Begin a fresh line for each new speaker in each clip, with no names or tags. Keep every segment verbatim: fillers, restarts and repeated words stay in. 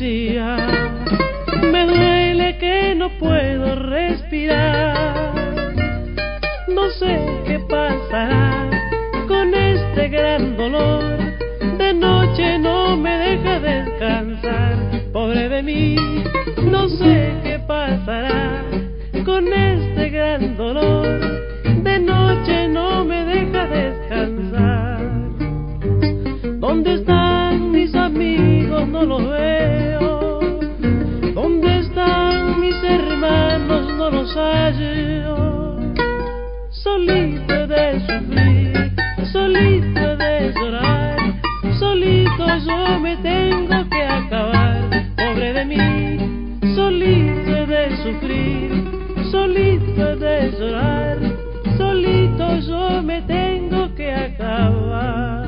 día. Me duele que no puedo respirar. No sé qué pasará con este gran dolor. De noche no me deja descansar, pobre de mí. No sé qué pasará con este gran dolor. De noche no me deja descansar. ¿Dónde están mis amigos? No los veo. ¿Dónde están mis hermanos? No los hallo. Solito he de sufrir, solito he de llorar, solito yo me tengo que acabar, pobre de mí. Solito he de sufrir, solito he de llorar, solito yo me tengo que acabar.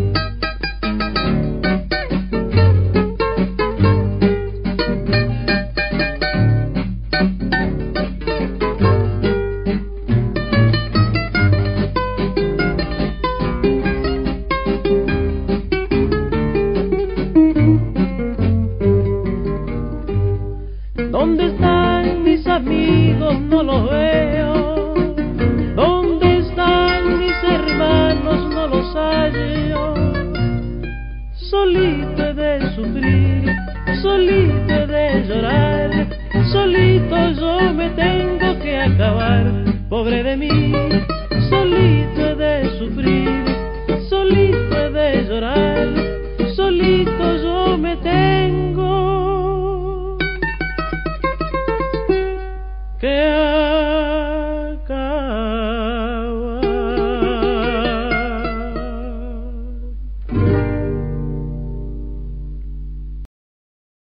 ¿Dónde están mis amigos? No los veo. ¿Dónde están mis hermanos? No los hallo. Solito he de sufrir, solito he de llorar, solito yo me tengo que acabar, pobre de mí. Solito he de sufrir, solito he de llorar, solito yo me tengo que